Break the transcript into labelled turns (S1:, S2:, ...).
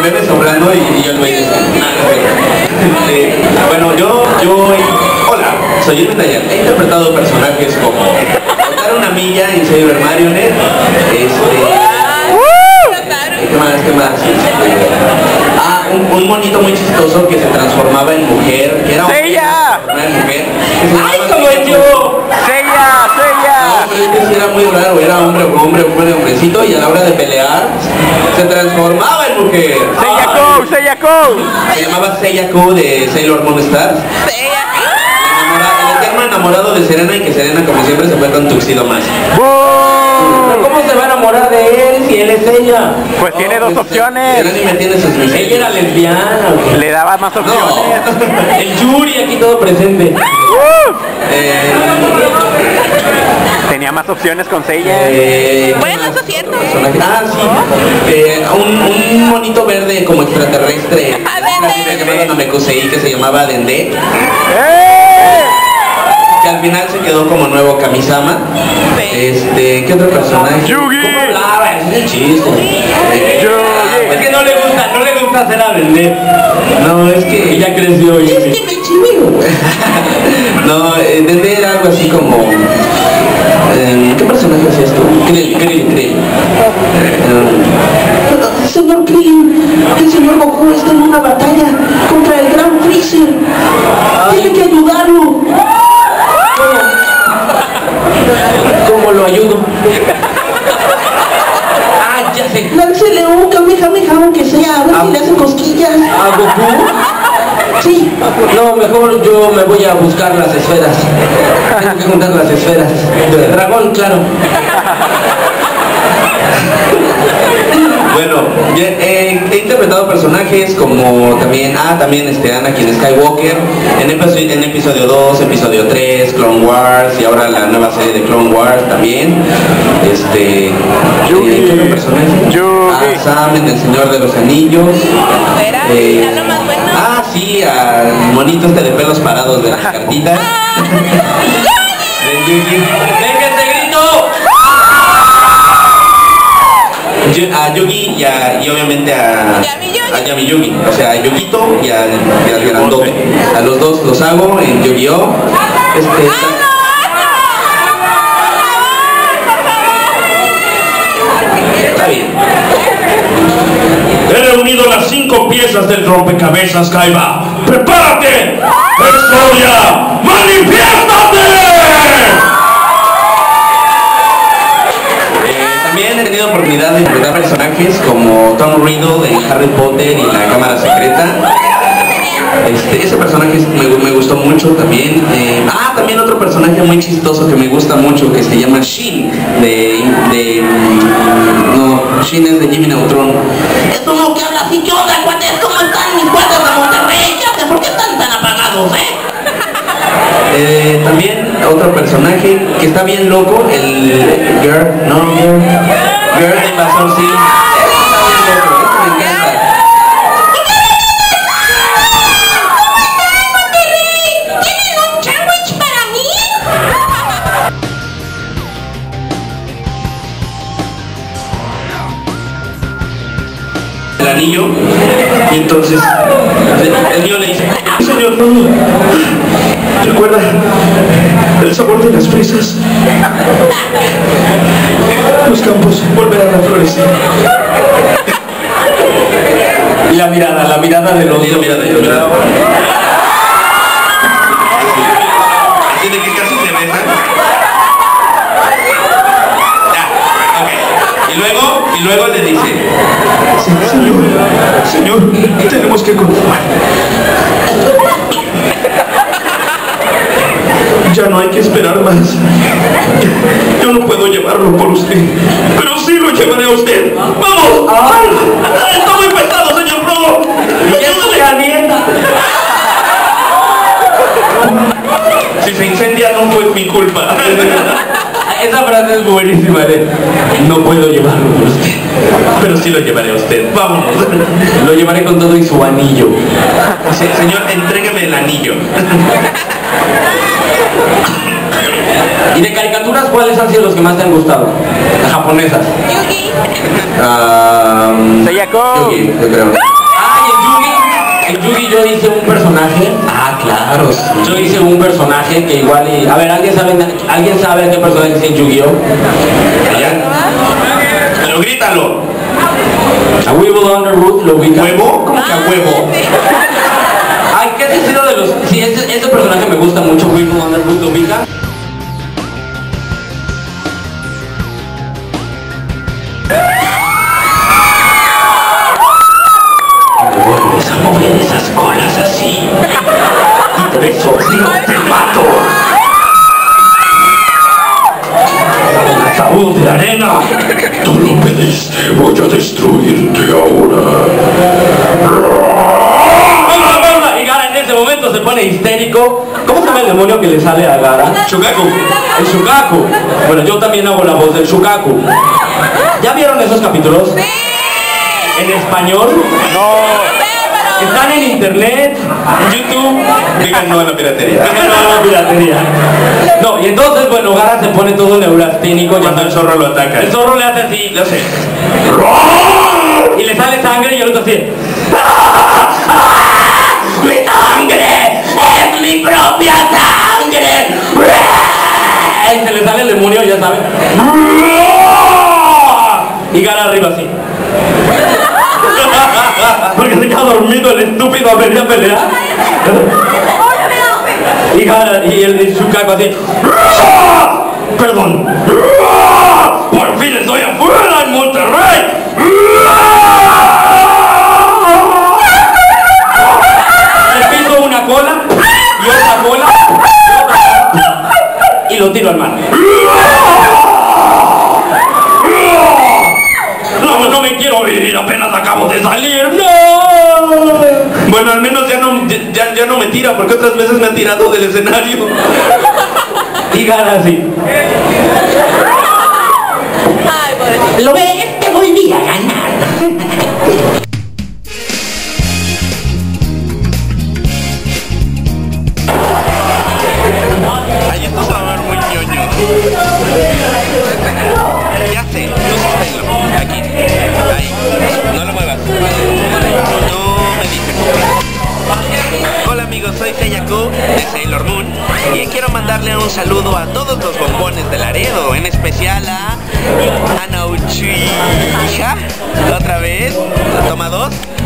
S1: bebé soplando y yo el güey dice, bueno, hola, soy Irving Dayan. He interpretado personajes como Contar una milla en Sailor Marionette, ¿qué más? Un monito muy chistoso que se transformaba en mujer, que era
S2: ¡Seiya!
S1: ¡Ay, como yo!
S2: ¡Seiya!
S1: No, pero es que sí era muy raro, era hombrecito, y a la hora de pelear se transformaba en mujer.
S2: ¡Seiya-ko!
S1: Se llamaba Seiya-ko de Sailor Moon Stars. El eterno enamorado de Serena, y que Serena, como siempre, se fue con Tuxedo Mask.
S3: ¿Cómo se va a enamorar de él si él es ella?
S2: Pues tiene dos opciones.
S1: El anime tiene sus miserias.
S3: Ella era lesbiana.
S2: Le daba más opciones.
S3: El Yuri aquí todo presente.
S2: Tenía más opciones con Seiya.
S4: Bueno, eso es cierto.
S1: Sí. Un monito verde como extraterrestre. Llamado Namekusei, que se llamaba Dende. Que al final se quedó como nuevo Kamisama. ¿Qué otro personaje?
S2: Yugi.
S1: ¿Cómo hablaba? Ese es el chiste.
S3: Es que no le gusta hacer a vender.
S1: No, es que
S3: ya creció.
S1: Es que me chiveo. No, Dende era algo así como... ¿qué personaje es esto? Krill. Señor Krill, el señor Goku está en una batalla contra el gran Freezer. Tiene que ayudarlo.
S3: ¿Cómo lo ayudo?
S1: Ya sé. Láncele un Kamehameha, aunque sea, a ver si le hacen cosquillas.
S3: ¿A Goku?
S1: Sí.
S3: No, mejor yo me voy a buscar las esferas. Tengo que juntar las esferas. El dragón, claro.
S1: Bueno, he interpretado personajes como también Anakin Skywalker en episodio 2, episodio 3, Clone Wars, y ahora la nueva serie de Clone Wars también. ¿Qué otro personaje? Sam en El Señor de los Anillos. Sí, al monito de pelos parados de las cartitas.
S3: ¡Venga ese grito!
S1: A Yugi y obviamente a Yami Yugi, o sea, a Yugito y al grandote. A los dos los hago en Yu-Gi-Oh! Está bien.
S5: He reunido las 5 piezas del rompecabezas, Kaiba. ¡Prepárate! ¡Historia! ¡Manifiéstate!
S1: También he tenido oportunidad de interpretar personajes como Tom Riddle en Harry Potter y la Cámara Secreta. Ese personaje me gustó mucho también. También otro personaje muy chistoso que me gusta mucho, que se llama Shin Shin es de Jimmy Neutron. Es uno que habla así. ¿Qué onda, cuates? ¿Cómo están mis cuates de Monterrey? ¿Por qué están tan apagados, también otro personaje que está bien loco, el Girl de Invasor Sim. Está bien loco, me encanta.
S4: ¿Tienen un sándwich para mí?
S1: El anillo, y entonces el niño le dice: señor, no, recuerda el sabor de las fresas. Los campos volverán a florecer.
S3: Y la mirada de los...
S1: Así de que casi se besan. Y luego le dice: señor, tenemos que continuar. Ya no hay que esperar más. Yo no puedo llevarlo por usted, pero sí lo llevaré a usted. ¡Vamos! ¡Ay! ¡Está muy pesado, señor Frodo! Si se incendia no fue mi culpa.
S3: Esa frase es buenísima, no puedo llevarlo por usted,
S1: pero sí lo llevaré a usted. Vámonos.
S3: Lo llevaré con todo y su anillo.
S1: Sí, señor, entrégueme el anillo.
S3: ¿Y de caricaturas cuáles han sido los que más te han gustado? Las japonesas.
S4: Yugi.
S2: Seiya-ko.
S1: Yugi, yo creo.
S3: En Yugi yo hice un personaje.
S1: Ah, claro, sí.
S3: Yo hice un personaje que igual y... A ver, ¿alguien sabe qué personaje es en Yu-Gi-Oh?
S5: Pero grítalo.
S3: A Weevil Underwood, ¿lo ubica?
S5: ¿Huevo? ¿Cómo que a huevo?
S3: Ay, ¿qué es sido de los...? Sí, ese personaje me gusta mucho, Weevil Underwood, ¿lo ubica?
S5: No vuelves a mover esas colas así. Y 3 o te mato. Ataúd de arena. Tú lo pediste, voy a destruirte ahora.
S3: Y Gara en ese momento se pone histérico. ¿Cómo se llama el demonio que le sale a Gara?
S5: Shukaku.
S3: El Shukaku. Bueno, yo también hago la voz del Shukaku. ¿Ya vieron esos capítulos? ¿En español?
S2: No.
S3: Están en internet, en YouTube.
S5: Digan no a la piratería.
S3: No, no, piratería. No, y entonces, bueno, Gara se pone todo neurasténico.
S5: Cuando el zorro lo ataca.
S3: El zorro le hace así,
S5: Lo sé.
S3: y le sale sangre y el otro así.
S5: ¡Mi sangre! ¡Es mi propia sangre!
S3: Y se le sale el demonio, ya saben. Y Gara arriba así. Porque se queda dormido el estúpido a venir a pelear. Y Gara, y el Shukaku así.
S5: ¡Perdón! ¡Por fin estoy afuera en Monterrey!
S3: Le piso una cola y otra cola y lo tiro al mar.
S5: No, no me quiero ir, apenas acabo de salir. ¡No! Bueno, al menos ya no me tira, porque otras veces me ha tirado del escenario.
S3: Y Gara así.
S4: ¿Lo ves? Te volví a ganar.
S1: Ay, esto se va a ver muy ñoño. Ya sé, yo soy Taylor. Aquí. Ahí. No lo muevas. No me dices. Hola amigos, soy Seiyaku de Sailor Moon y quiero mandarle un saludo a todos los bombones de Laredo, en especial a Ana Uchiha. Otra vez, toma 2.